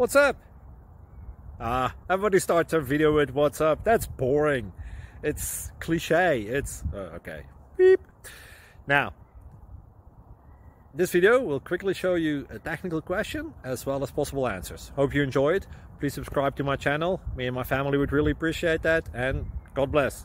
What's up? Everybody starts their video with what's up. That's boring. It's cliche. It's okay. Beep. Now, this video will quickly show you a technical question as well as possible answers. Hope you enjoyed. Please subscribe to my channel. Me and my family would really appreciate that, and God bless.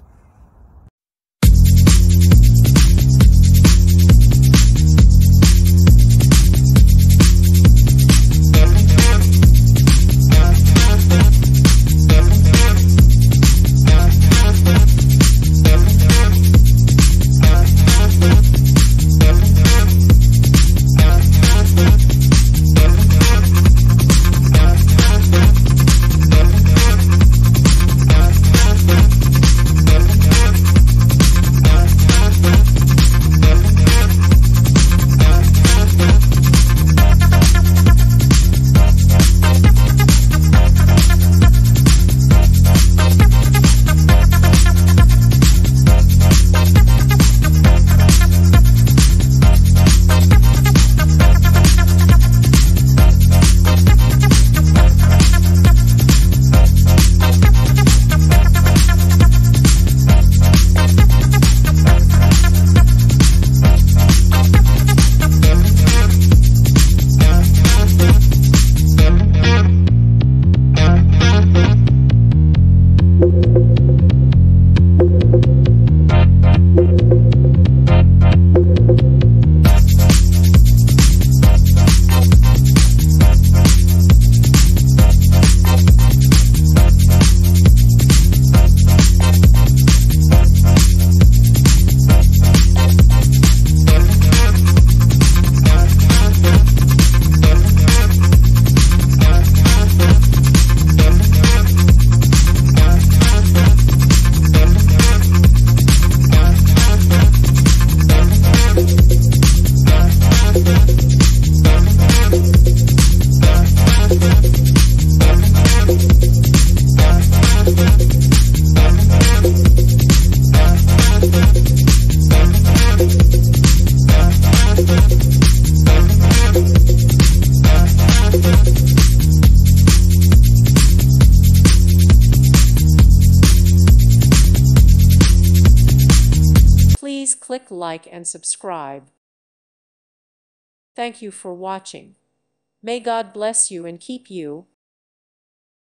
Please click like and subscribe. Thank you for watching. May God bless you and keep you.